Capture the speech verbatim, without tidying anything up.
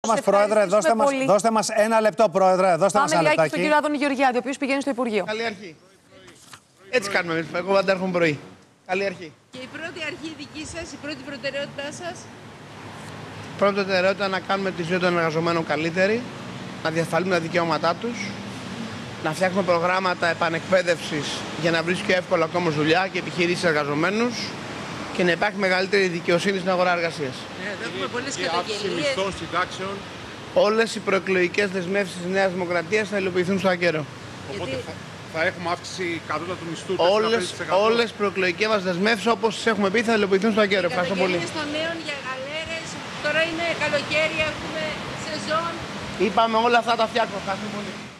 Μας, πρόεδρε, δώστε μας, δώστε μας ένα λεπτό, πρόεδρε. Δώστε Πάμε μας ένα λεπτάκι στον κύριο Άδωνη Γεωργιάδη, ο οποίος πηγαίνει στο Υπουργείο. Καλή αρχή. Έτσι κάνουμε εμείς. Εγώ πάντα έρχομαι πρωί. Καλή αρχή. Και η πρώτη αρχή δική σας, η πρώτη προτεραιότητά σας. Πρώτη προτεραιότητα να κάνουμε τη ζωή των εργαζομένων καλύτερη, να διασφαλίσουμε τα δικαιώματά τους, να φτιάχνουμε προγράμματα επανεκπαίδευσης για να βρίσκει εύκολα ακόμα δουλειά και επιχειρήσεις εργαζομένους και να υπάρχει μεγαλύτερη δικαιοσύνη στην αγορά εργασίας. Ναι, έχουμε πολλές καταγγελίες. Όλες οι προεκλογικές δεσμεύσεις της Νέας Δημοκρατίας θα υλοποιηθούν στο ακέραιο. Γιατί... Οπότε θα, θα έχουμε αύξηση κατώτατου μισθού. Όλες, όλες οι προεκλογικές μας δεσμεύσεις, όπως τις έχουμε πει, θα υλοποιηθούν στο ακέραιο. Ευχαριστώ πολύ. Καταγγελίες των νέων για γαλέρες, τώρα είναι καλοκαίρι, έχουμε σεζόν. Είπαμε όλα αυτά τα φτιάχνουμε. Ευχαριστώ πολύ.